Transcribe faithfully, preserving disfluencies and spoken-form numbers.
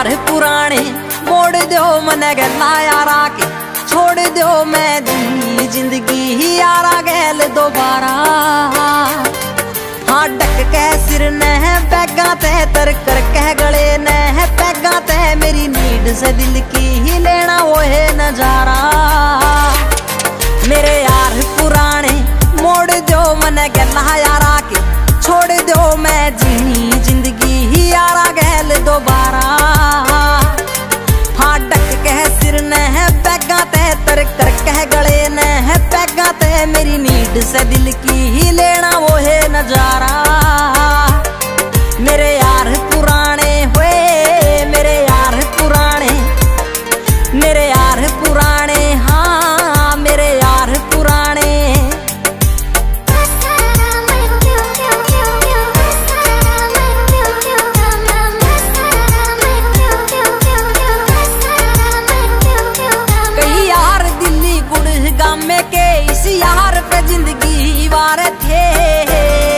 यार पुराने मोड़ दो मन गला यारा के, छोड़ दो मैं दी जिंदगी ही यारा गैल दोबारा। हाँ डक के सिर न पैगा ते तर कर कह गले न पैगा ते, मेरी नीड से दिल की ही लेना वो है नजारा। मेरे यार पुराने मोड़ दो मन गला यारा के, छोड़ दो मैं जीनी जिंदगी ही यारा गैल दोबारा। हाँ डक कह सिर न पैगा ते तर कर कह गले न पैगा ते, मेरी नीड से दिल की ही लेना वो है नजारा। मेरे यार पुराने हुए, मेरे यार पुराने, मेरे यार पुराने, हाँ मेरे यार पुराने। कई यार दिल्ली गुड़गांव के इस यार पे जिंदगी वार थे,